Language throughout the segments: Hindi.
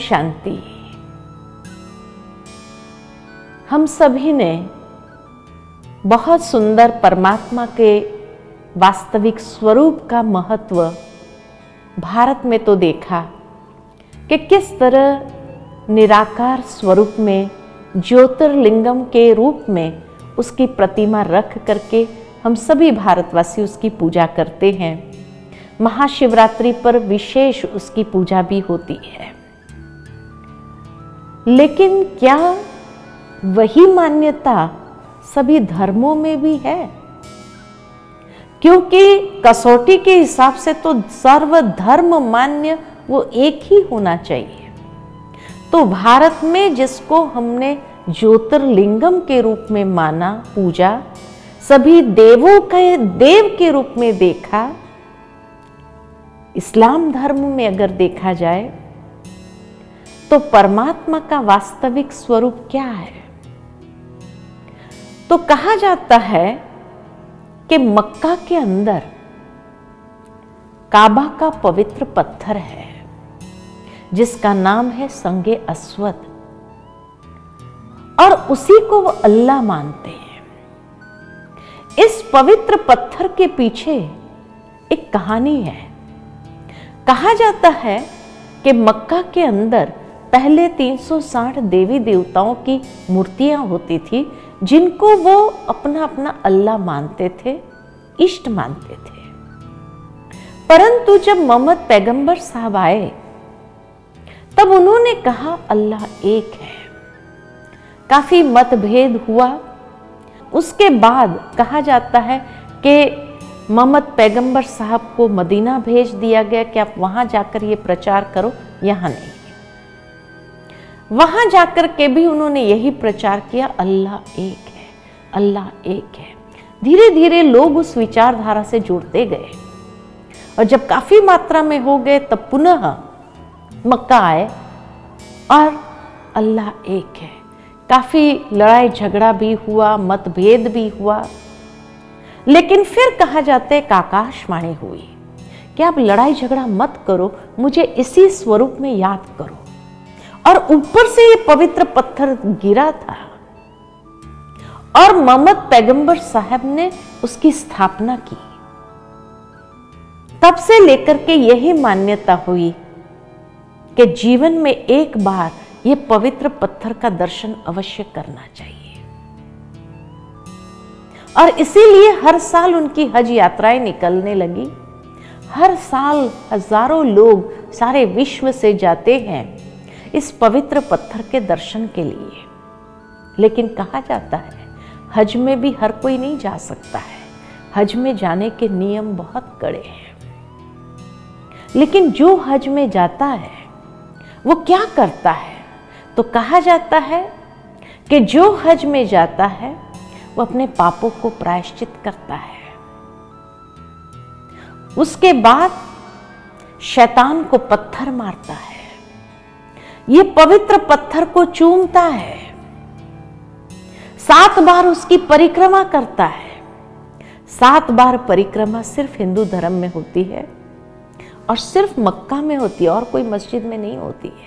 शांति। हम सभी ने बहुत सुंदर परमात्मा के वास्तविक स्वरूप का महत्व भारत में तो देखा कि किस तरह निराकार स्वरूप में ज्योतिर्लिंगम के रूप में उसकी प्रतिमा रख करके हम सभी भारतवासी उसकी पूजा करते हैं। महाशिवरात्रि पर विशेष उसकी पूजा भी होती है। लेकिन क्या वही मान्यता सभी धर्मों में भी है? क्योंकि कसौटी के हिसाब से तो सर्वधर्म मान्य वो एक ही होना चाहिए। तो भारत में जिसको हमने ज्योतिर्लिंगम के रूप में माना, पूजा, सभी देवों के देव के रूप में देखा, इस्लाम धर्म में अगर देखा जाए तो परमात्मा का वास्तविक स्वरूप क्या है? तो कहा जाता है कि मक्का के अंदर काबा का पवित्र पत्थर है जिसका नाम है संगे अस्वद, और उसी को वो अल्लाह मानते हैं। इस पवित्र पत्थर के पीछे एक कहानी है। कहा जाता है कि मक्का के अंदर पहले 360 देवी देवताओं की मूर्तियां होती थी जिनको वो अपना अपना अल्लाह मानते थे, इष्ट मानते थे। परंतु जब मोहम्मद पैगंबर साहब आए तब उन्होंने कहा अल्लाह एक है। काफी मतभेद हुआ। उसके बाद कहा जाता है कि मोहम्मद पैगंबर साहब को मदीना भेज दिया गया कि आप वहां जाकर ये प्रचार करो, यहां नहीं। वहां जाकर के भी उन्होंने यही प्रचार किया, अल्लाह एक है, अल्लाह एक है। धीरे धीरे लोग उस विचारधारा से जुड़ते गए और जब काफी मात्रा में हो गए तब पुनः मक्का आए और अल्लाह एक है। काफी लड़ाई झगड़ा भी हुआ, मतभेद भी हुआ, लेकिन फिर कहा जाता है कि आकाशवाणी हुई कि आप लड़ाई झगड़ा मत करो, मुझे इसी स्वरूप में याद करो। और ऊपर से ये पवित्र पत्थर गिरा था और मोहम्मद पैगंबर साहब ने उसकी स्थापना की। तब से लेकर के यही मान्यता हुई कि जीवन में एक बार ये पवित्र पत्थर का दर्शन अवश्य करना चाहिए। और इसीलिए हर साल उनकी हज यात्राएं निकलने लगी। हर साल हजारों लोग सारे विश्व से जाते हैं इस पवित्र पत्थर के दर्शन के लिए। लेकिन कहा जाता है हज में भी हर कोई नहीं जा सकता है। हज में जाने के नियम बहुत कड़े हैं। लेकिन जो हज में जाता है वो क्या करता है? तो कहा जाता है कि जो हज में जाता है वो अपने पापों को प्रायश्चित करता है। उसके बाद शैतान को पत्थर मारता है, ये पवित्र पत्थर को चूमता है, 7 बार उसकी परिक्रमा करता है। 7 बार परिक्रमा सिर्फ हिंदू धर्म में होती है और सिर्फ मक्का में होती है और कोई मस्जिद में नहीं होती है।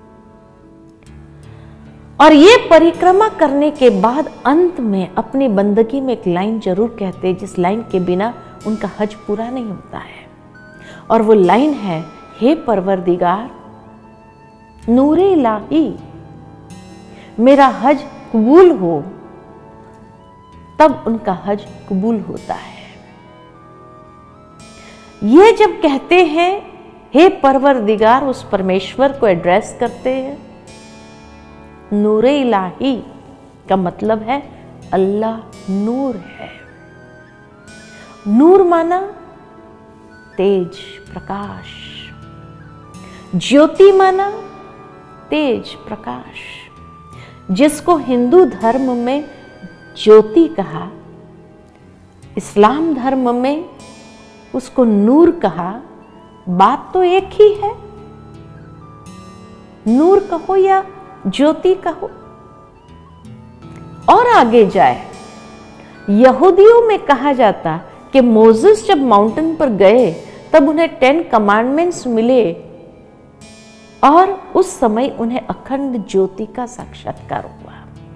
और ये परिक्रमा करने के बाद अंत में अपनी बंदगी में एक लाइन जरूर कहते हैं जिस लाइन के बिना उनका हज पूरा नहीं होता है। और वो लाइन है, हे परवरदिगार नूरे इलाही मेरा हज कबूल हो, तब उनका हज कबूल होता है। ये जब कहते हैं हे परवरदिगार, उस परमेश्वर को एड्रेस करते हैं। नूरे इलाही का मतलब है अल्लाह नूर है। नूर माना तेज, प्रकाश। ज्योति माना तेज, प्रकाश। जिसको हिंदू धर्म में ज्योति कहा, इस्लाम धर्म में उसको नूर कहा। बात तो एक ही है, नूर कहो या ज्योति कहो। और आगे जाए, यहूदियों में कहा जाता कि मोसेस जब माउंटेन पर गए तब उन्हें 10 कमांडमेंट्स मिले और उस समय उन्हें अखंड ज्योति का साक्षात्कार हुआ।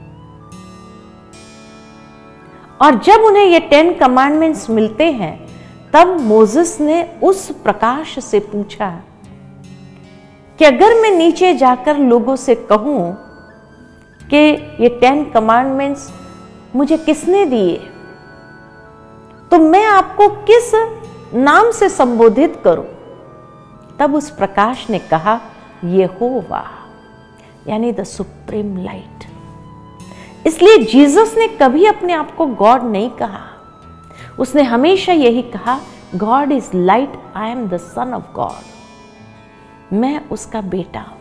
और जब उन्हें ये 10 कमांडमेंट्स मिलते हैं, तब मोसेस ने उस प्रकाश से पूछा कि अगर मैं नीचे जाकर लोगों से कहूं कि ये 10 कमांडमेंट्स मुझे किसने दिए, तो मैं आपको किस नाम से संबोधित करूं? तब उस प्रकाश ने कहा, यहोवा, यानी द सुप्रीम लाइट। इसलिए जीसस ने कभी अपने आप को गॉड नहीं कहा, उसने हमेशा यही कहा, God is light, I am the son of God, मैं उसका बेटा हूं।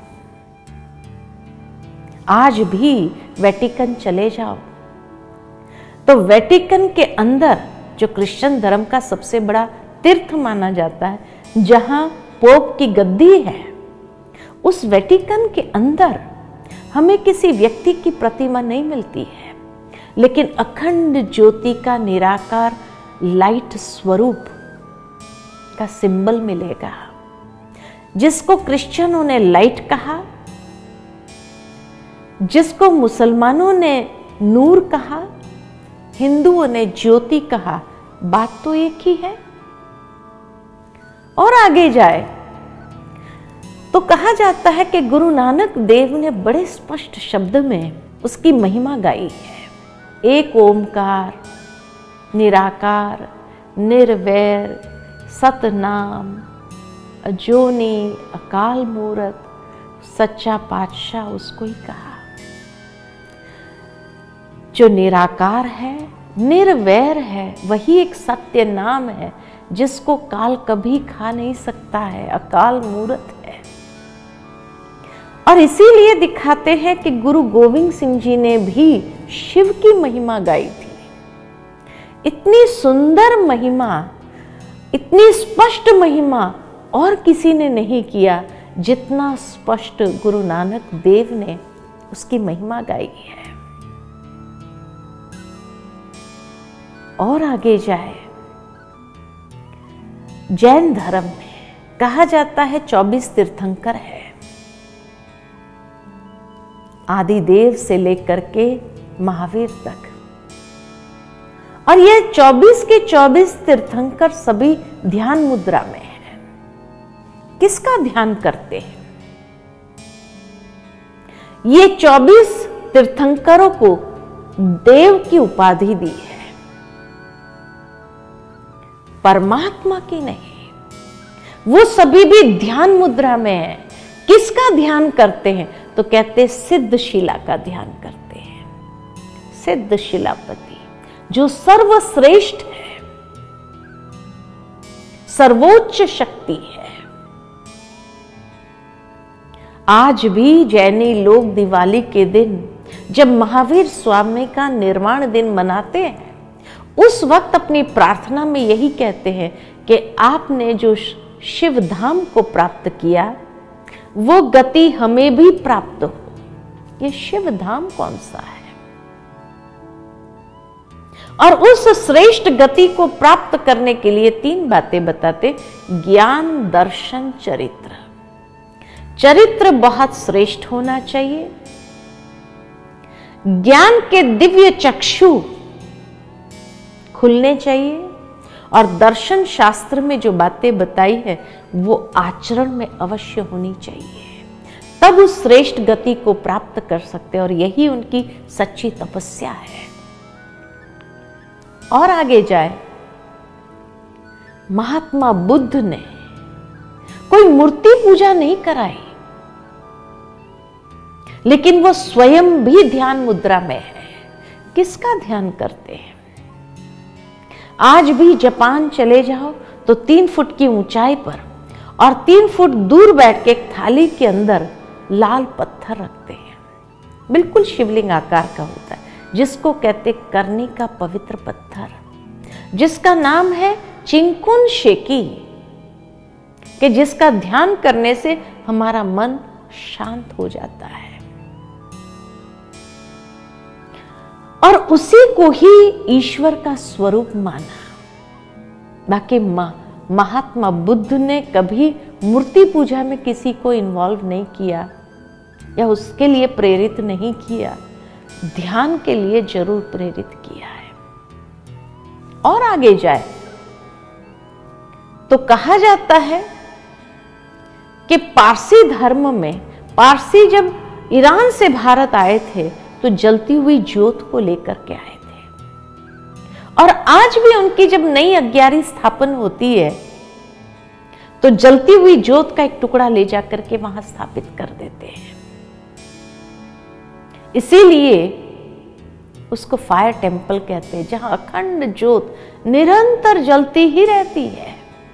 आज भी वेटिकन चले जाओ तो वेटिकन के अंदर, जो क्रिश्चियन धर्म का सबसे बड़ा तीर्थ माना जाता है, जहां पोप की गद्दी है, उस वेटिकन के अंदर हमें किसी व्यक्ति की प्रतिमा नहीं मिलती है, लेकिन अखंड ज्योति का निराकार लाइट स्वरूप का सिंबल मिलेगा, जिसको क्रिश्चियनों ने लाइट कहा, जिसको मुसलमानों ने नूर कहा, हिंदुओं ने ज्योति कहा। बात तो एक ही है। और आगे जाए तो कहा जाता है कि गुरु नानक देव ने बड़े स्पष्ट शब्द में उसकी महिमा गाई है। एक ओमकार, निराकार, निर्वैर, सतनाम, अजोनी, अकाल मूरत, सच्चा पातशाह उसको ही कहा। जो निराकार है, निर्वैर है, वही एक सत्य नाम है जिसको काल कभी खा नहीं सकता है, अकाल मूरत है। और इसीलिए दिखाते हैं कि गुरु गोविंद सिंह जी ने भी शिव की महिमा गाई थी। इतनी सुंदर महिमा, इतनी स्पष्ट महिमा और किसी ने नहीं किया जितना स्पष्ट गुरु नानक देव ने उसकी महिमा गाई है। और आगे जाए, जैन धर्म में कहा जाता है 24 तीर्थंकर है, आदिदेव से लेकर के महावीर तक। और ये 24 के 24 तीर्थंकर सभी ध्यान मुद्रा में है। किसका ध्यान करते हैं? ये 24 तीर्थंकरों को देव की उपाधि दी है, परमात्मा की नहीं। वो सभी भी ध्यान मुद्रा में है। किसका ध्यान करते हैं? तो कहते सिद्ध शिला का ध्यान करते हैं। सिद्ध शिलापति जो सर्वश्रेष्ठ है, सर्वोच्च शक्ति है। आज भी जैनी लोग दिवाली के दिन, जब महावीर स्वामी का निर्वाण दिन मनाते हैं, उस वक्त अपनी प्रार्थना में यही कहते हैं कि आपने जो शिव धाम को प्राप्त किया, वो गति हमें भी प्राप्त हो। ये शिव धाम कौन सा है? और उस श्रेष्ठ गति को प्राप्त करने के लिए 3 बातें बताते, ज्ञान, दर्शन, चरित्र। चरित्र बहुत श्रेष्ठ होना चाहिए, ज्ञान के दिव्य चक्षु खुलने चाहिए, और दर्शन शास्त्र में जो बातें बताई है वो आचरण में अवश्य होनी चाहिए। तब उस श्रेष्ठ गति को प्राप्त कर सकते हैं, और यही उनकी सच्ची तपस्या है। और आगे जाए, महात्मा बुद्ध ने कोई मूर्ति पूजा नहीं कराई, लेकिन वो स्वयं भी ध्यान मुद्रा में है। किसका ध्यान करते हैं? आज भी जापान चले जाओ तो 3 फुट की ऊंचाई पर और 3 फुट दूर बैठ के एक थाली के अंदर लाल पत्थर रखते हैं, बिल्कुल शिवलिंग आकार का होता है, जिसको कहते करनी का पवित्र पत्थर, जिसका नाम है चिंकुन शेकी, कि जिसका ध्यान करने से हमारा मन शांत हो जाता है। और उसी को ही ईश्वर का स्वरूप माना। बाकी महात्मा बुद्ध ने कभी मूर्ति पूजा में किसी को इन्वॉल्व नहीं किया या उसके लिए प्रेरित नहीं किया, ध्यान के लिए जरूर प्रेरित किया है। और आगे जाए तो कहा जाता है कि पारसी धर्म में, पारसी जब ईरान से भारत आए थे तो जलती हुई ज्योत को लेकर के आए थे, और आज भी उनकी जब नई अग्यारी स्थापन होती है तो जलती हुई ज्योत का एक टुकड़ा ले जाकर के वहां स्थापित कर देते हैं। इसीलिए उसको फायर टेम्पल कहते हैं, जहां अखंड ज्योत निरंतर जलती ही रहती है,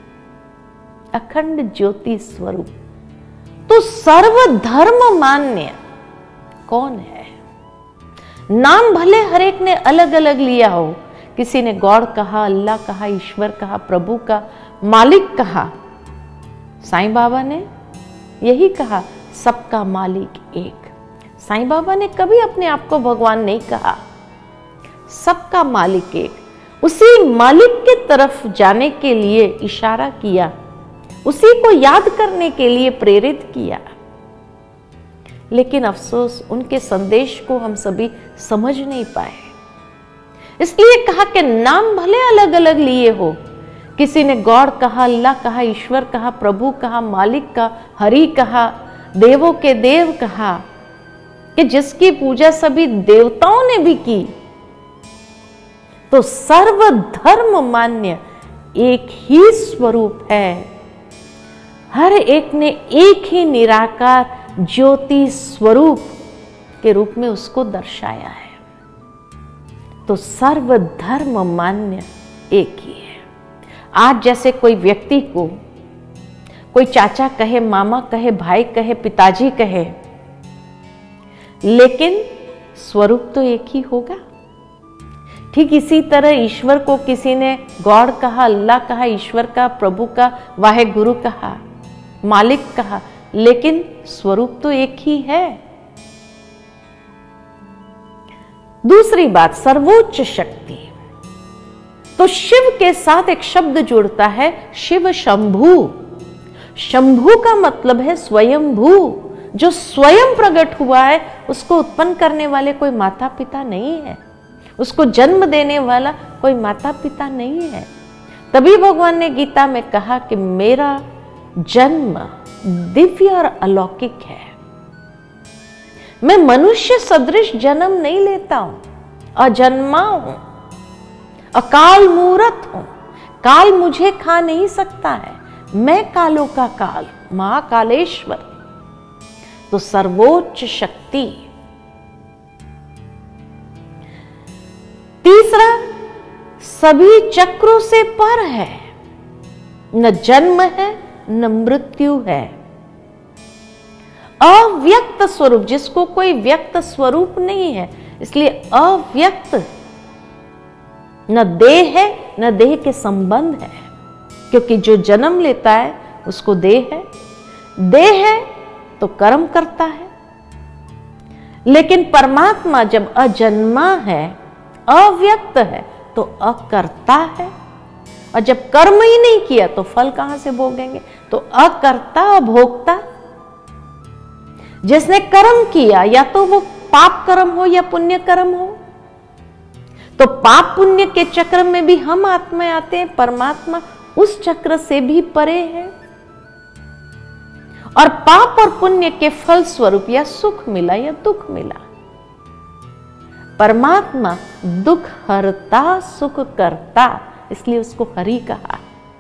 अखंड ज्योति स्वरूप। तो सर्वधर्म मान्य कौन है? नाम भले हर एक ने अलग अलग लिया हो, किसी ने गॉड कहा, अल्लाह कहा, ईश्वर कहा, प्रभु का, मालिक कहा। साईं बाबा ने यही कहा, सबका मालिक एक। साईं बाबा ने कभी अपने आप को भगवान नहीं कहा, सबका मालिक एक। उसी मालिक की तरफ जाने के लिए इशारा किया, उसी को याद करने के लिए प्रेरित किया। लेकिन अफसोस उनके संदेश को हम सभी समझ नहीं पाए। इसलिए कहा कि नाम भले अलग अलग लिए हो, किसी ने गॉड कहा, अल्लाह कहा, ईश्वर कहा, प्रभु कहा, मालिक का, हरि कहा, देवों के देव कहा, कि जिसकी पूजा सभी देवताओं ने भी की। तो सर्वधर्म मान्य एक ही स्वरूप है, हर एक ने एक ही निराकार ज्योति स्वरूप के रूप में उसको दर्शाया है। तो सर्वधर्म मान्य एक ही है। आज जैसे कोई व्यक्ति को कोई चाचा कहे, मामा कहे, भाई कहे, पिताजी कहे, लेकिन स्वरूप तो एक ही होगा। ठीक इसी तरह ईश्वर को किसी ने गॉड कहा, अल्लाह कहा, ईश्वर का, प्रभु का, वाहे गुरु कहा, मालिक कहा, लेकिन स्वरूप तो एक ही है। दूसरी बात, सर्वोच्च शक्ति। तो शिव के साथ एक शब्द जुड़ता है, शिव शंभु। शंभु का मतलब है स्वयंभू, जो स्वयं प्रकट हुआ है। उसको उत्पन्न करने वाले कोई माता पिता नहीं है, उसको जन्म देने वाला कोई माता पिता नहीं है। तभी भगवान ने गीता में कहा कि मेरा जन्म दिव्य और अलौकिक है। मैं मनुष्य सदृश जन्म नहीं लेता हूं, अजन्मा हूं, अकाल मूरत हूं, काल मुझे खा नहीं सकता है, मैं कालों का काल, महाकालेश्वर। तो सर्वोच्च शक्ति। तीसरा, सभी चक्रों से पर है, न जन्म है न मृत्यु है। अव्यक्त स्वरूप, जिसको कोई व्यक्त स्वरूप नहीं है, इसलिए अव्यक्त। न देह है न देह के संबंध है, क्योंकि जो जन्म लेता है उसको देह है, देह है तो कर्म करता है। लेकिन परमात्मा जब अजन्मा है, अव्यक्त है, तो अकर्ता है। और जब कर्म ही नहीं किया तो फल कहां से भोगेंगे? तो अकर्ता अभोक्ता। जिसने कर्म किया, या तो वो पाप कर्म हो या पुण्य कर्म हो, तो पाप पुण्य के चक्र में भी हम आत्मा आते हैं, परमात्मा उस चक्र से भी परे है। और पाप और पुण्य के फल स्वरूप या सुख मिला या दुख मिला, परमात्मा दुख हरता सुख करता, इसलिए उसको हरि कहा।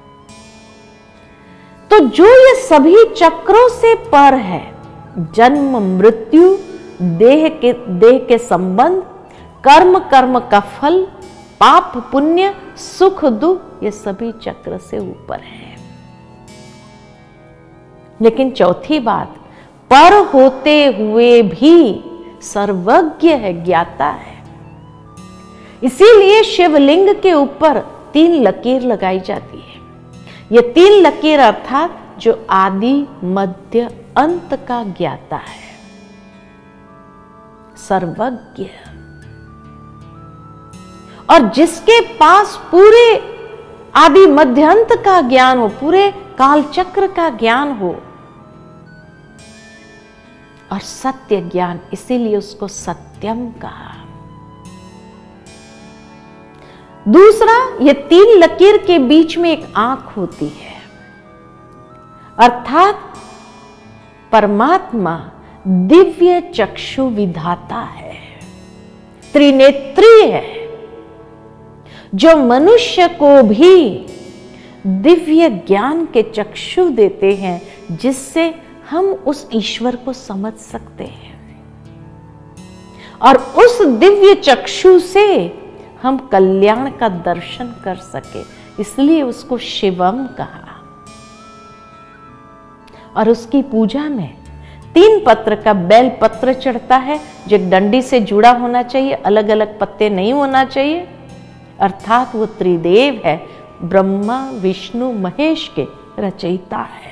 तो जो ये सभी चक्रों से पर है, जन्म मृत्यु, देह के संबंध, कर्म कर्म का फल, पाप पुण्य, सुख दुख, ये सभी चक्र से ऊपर है। लेकिन चौथी बात, पर होते हुए भी सर्वज्ञ है, ज्ञाता है। इसीलिए शिवलिंग के ऊपर 3 लकीर लगाई जाती है। ये 3 लकीर अर्थात जो आदि मध्य अंत का ज्ञाता है, सर्वज्ञ। और जिसके पास पूरे आदि मध्यांत का ज्ञान हो, पूरे कालचक्र का ज्ञान हो, और सत्य ज्ञान, इसीलिए उसको सत्यम कहा। दूसरा, ये 3 लकीर के बीच में एक आंख होती है, अर्थात परमात्मा दिव्य चक्षु विधाता है, त्रिनेत्री है, जो मनुष्य को भी दिव्य ज्ञान के चक्षु देते हैं, जिससे हम उस ईश्वर को समझ सकते हैं, और उस दिव्य चक्षु से हम कल्याण का दर्शन कर सके, इसलिए उसको शिवम कहा। और उसकी पूजा में 3 पत्र का बेल पत्र चढ़ता है, जो डंडी से जुड़ा होना चाहिए, अलग अलग पत्ते नहीं होना चाहिए, अर्थात वो त्रिदेव है, ब्रह्मा विष्णु महेश के रचयिता है।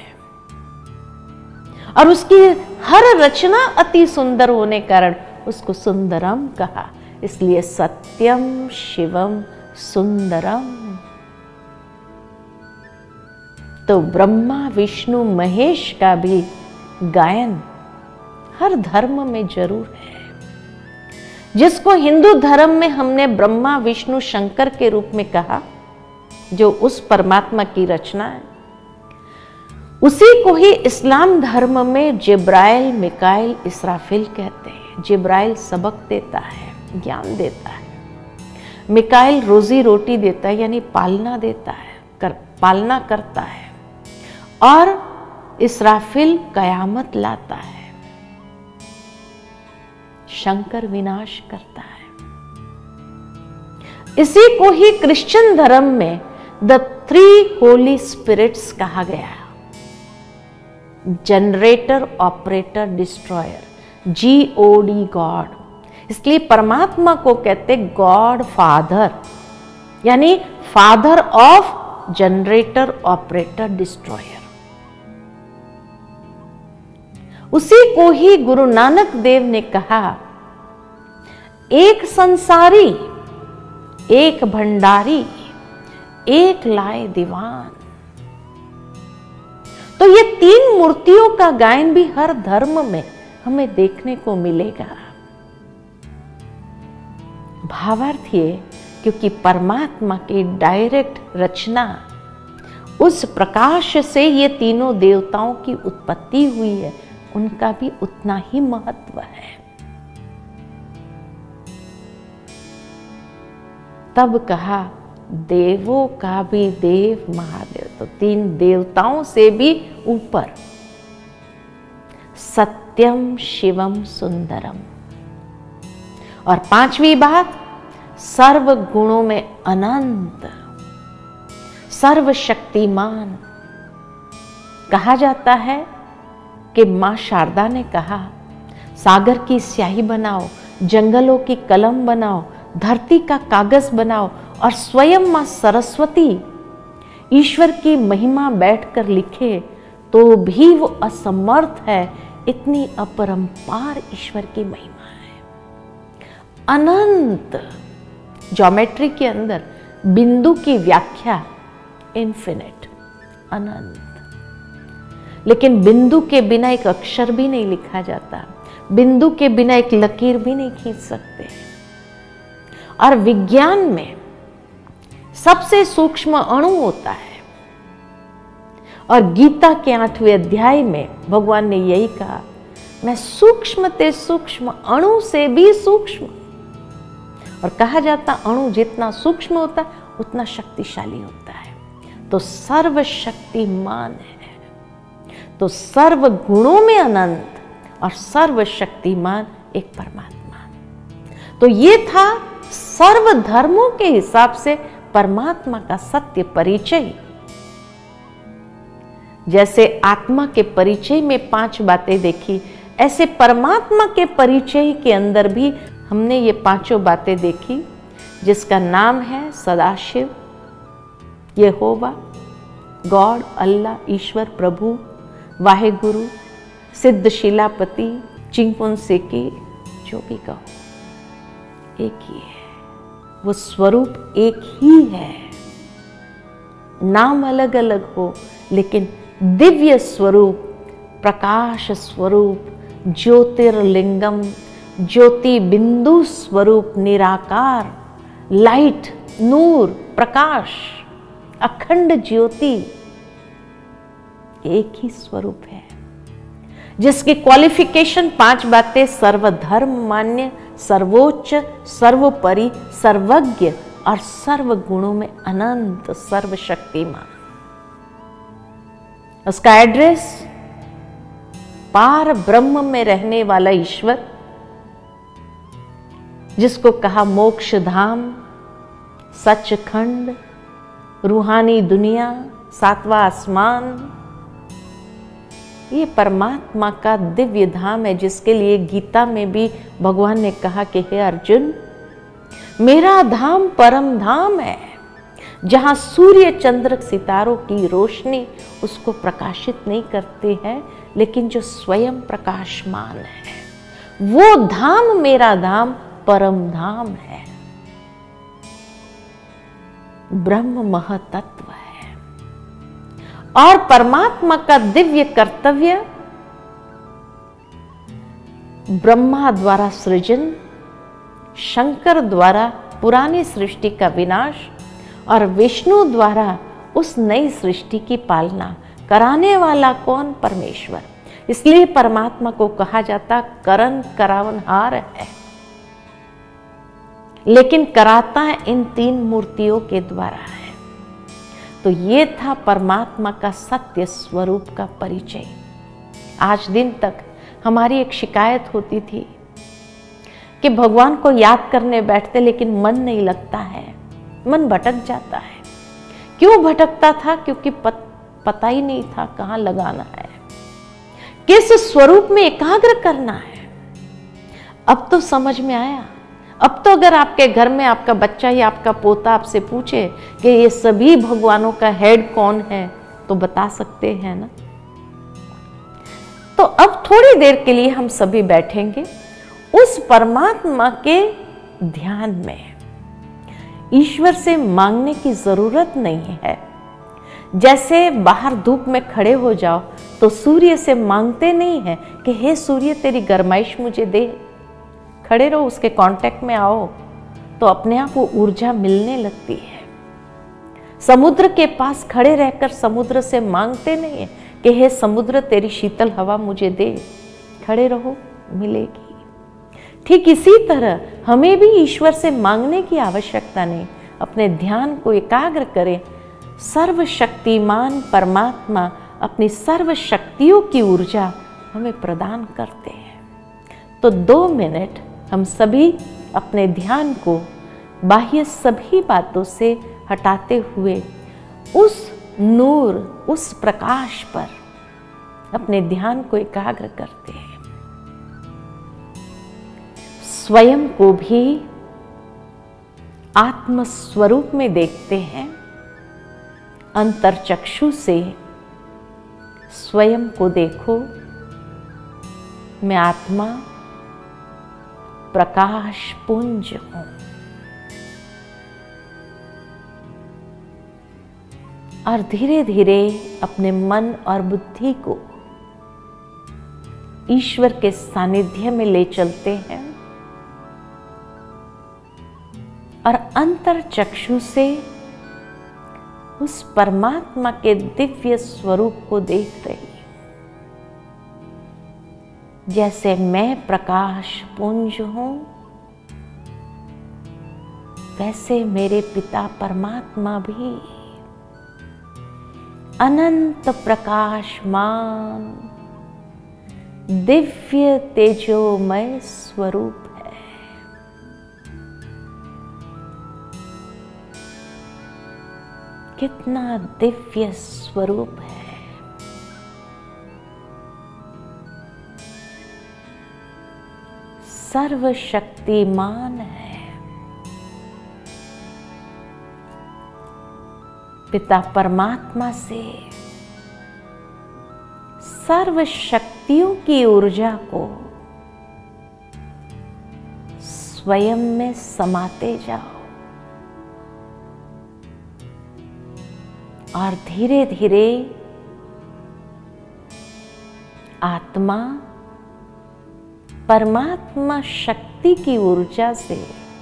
और उसकी हर रचना अति सुंदर होने कारण उसको सुंदरम कहा, इसलिए सत्यम शिवम सुंदरम। तो ब्रह्मा विष्णु महेश का भी गायन हर धर्म में जरूर है। जिसको हिंदू धर्म में हमने ब्रह्मा विष्णु शंकर के रूप में कहा, जो उस परमात्मा की रचना है, उसी को ही इस्लाम धर्म में जिब्राइल मिकाइल इसराफिल कहते हैं। जिब्राइल सबक देता है, ज्ञान देता है, मिकाइल रोजी रोटी देता है, यानी पालना देता है, पालना करता है, और इसराफिल कयामत लाता है, शंकर विनाश करता है। इसी को ही क्रिश्चियन धर्म में द 3 होली स्पिरिट्स कहा गया, generator operator destroyer, GOD God. इसलिए परमात्मा को कहते गॉड फादर, यानी father of generator operator destroyer. उसी को ही गुरु नानक देव ने कहा, एक संसारी एक भंडारी एक लाए दीवान। तो ये 3 मूर्तियों का गायन भी हर धर्म में हमें देखने को मिलेगा। भावार्थ ये, क्योंकि परमात्मा की डायरेक्ट रचना, उस प्रकाश से ये तीनों देवताओं की उत्पत्ति हुई है, उनका भी उतना ही महत्व है। तब कहा देवों का भी देव महादेव, तो 3 देवताओं से भी ऊपर, सत्यम शिवम सुंदरम। और 5वीं बात, सर्व गुणों में अनंत, सर्वशक्तिमान। कहा जाता है कि मां शारदा ने कहा, सागर की स्याही बनाओ, जंगलों की कलम बनाओ, धरती का कागज बनाओ, और स्वयं मां सरस्वती ईश्वर की महिमा बैठकर लिखे तो भी वो असमर्थ है, इतनी अपरंपार ईश्वर की महिमा है। अनंत, ज्योमेट्री के अंदर बिंदु की व्याख्या इन्फिनिट, अनंत। लेकिन बिंदु के बिना एक अक्षर भी नहीं लिखा जाता, बिंदु के बिना एक लकीर भी नहीं खींच सकते। और विज्ञान में सबसे सूक्ष्म अणु होता है, और गीता के 8वें अध्याय में भगवान ने यही कहा, मैं सूक्ष्मते सूक्ष्म अणु से भी सूक्ष्म। और कहा जाता अणु जितना सूक्ष्म होता उतना शक्तिशाली होता है। तो सर्वशक्तिमान है, तो सर्व गुणों में अनंत और सर्वशक्तिमान एक परमात्मा। तो ये था सर्व धर्मों के हिसाब से परमात्मा का सत्य परिचय। जैसे आत्मा के परिचय में 5 बातें देखी, ऐसे परमात्मा के परिचय के अंदर भी हमने ये 5 बातें देखी, जिसका नाम है सदाशिव, यहोवा, गॉड, अल्लाह, ईश्वर, प्रभु, वाहेगुरु, सिद्ध शिलापति, चिंपुन सेकी, जो भी कहो, एक ही है। वो स्वरूप एक ही है, नाम अलग अलग हो, लेकिन दिव्य स्वरूप, प्रकाश स्वरूप, ज्योतिर्लिंगम, ज्योति बिंदु स्वरूप, निराकार, लाइट, नूर, प्रकाश, अखंड ज्योति एक ही स्वरूप है, जिसकी क्वालिफिकेशन 5 बातें: सर्वधर्म मान्य, सर्वोच्च, सर्वोपरि, सर्वज्ञ और सर्व गुणों में अनंत, सर्वशक्तिमान। उसका एड्रेस पार ब्रह्म में रहने वाला ईश्वर, जिसको कहा मोक्ष धाम, सचखंड, रूहानी दुनिया, 7वां आसमान। ये परमात्मा का दिव्य धाम है, जिसके लिए गीता में भी भगवान ने कहा कि हे अर्जुन, मेरा धाम परम धाम है, जहां सूर्य चंद्र सितारों की रोशनी उसको प्रकाशित नहीं करते हैं, लेकिन जो स्वयं प्रकाशमान है, वो धाम मेरा धाम परम धाम है, ब्रह्म महतत्व है। और परमात्मा का दिव्य कर्तव्य ब्रह्मा द्वारा सृजन, शंकर द्वारा पुरानी सृष्टि का विनाश और विष्णु द्वारा उस नई सृष्टि की पालना कराने वाला कौन? परमेश्वर। इसलिए परमात्मा को कहा जाता करन करावनहार है, लेकिन कराता है इन 3 मूर्तियों के द्वारा है। तो ये था परमात्मा का सत्य स्वरूप का परिचय। आज दिन तक हमारी एक शिकायत होती थी कि भगवान को याद करने बैठते लेकिन मन नहीं लगता है, मन भटक जाता है। क्यों भटकता था? क्योंकि पता ही नहीं था कहाँ लगाना है, किस स्वरूप में एकाग्र करना है। अब तो समझ में आया। अब तो अगर आपके घर में आपका बच्चा या आपका पोता आपसे पूछे कि ये सभी भगवानों का हेड कौन है, तो बता सकते हैं ना। तो अब थोड़ी देर के लिए हम सभी बैठेंगे उस परमात्मा के ध्यान में। ईश्वर से मांगने की जरूरत नहीं है। जैसे बाहर धूप में खड़े हो जाओ तो सूर्य से मांगते नहीं है कि हे सूर्य तेरी गरमाइश मुझे दे। खड़े रहो, उसके कांटेक्ट में आओ तो अपने आप वो ऊर्जा मिलने लगती है। समुद्र के पास खड़े रहकर समुद्र से मांगते नहीं है कि हे समुद्र तेरी शीतल हवा मुझे दे। खड़े रहो, मिलेगी। ठीक इसी तरह हमें भी ईश्वर से मांगने की आवश्यकता नहीं। अपने ध्यान को एकाग्र करें। सर्वशक्तिमान परमात्मा अपनी सर्व शक्तियों की ऊर्जा हमें प्रदान करते हैं। तो 2 मिनट हम सभी अपने ध्यान को बाह्य सभी बातों से हटाते हुए उस नूर, उस प्रकाश पर अपने ध्यान को एकाग्र करते हैं। स्वयं को भी आत्म स्वरूप में देखते हैं। अंतरचक्षु से स्वयं को देखो। मैं आत्मा प्रकाश पुंज हूं। और धीरे धीरे अपने मन और बुद्धि को ईश्वर के सानिध्य में ले चलते हैं और अंतरचक्षु से उस परमात्मा के दिव्य स्वरूप को देख रही हूं। जैसे मैं प्रकाश पुंज हूं, वैसे मेरे पिता परमात्मा भी अनंत प्रकाशमान दिव्य तेजोमय स्वरूप है। कितना दिव्य स्वरूप है। सर्वशक्तिमान है। पिता परमात्मा से सर्व शक्तियों की ऊर्जा को स्वयं में समाते जाओ। और धीरे धीरे आत्मा परमात्मा शक्ति की ऊर्जा से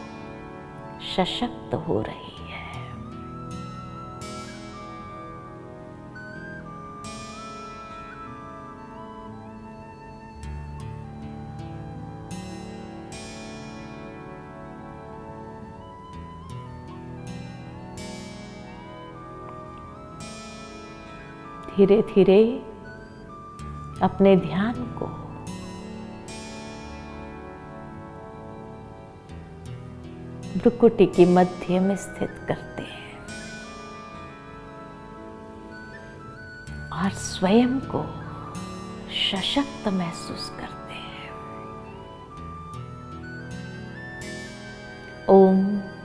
सशक्त हो रही है। धीरे धीरे अपने ध्यान को भ्रुकुटी की मध्य में स्थित करते हैं और स्वयं को सशक्त महसूस करते हैं। ओम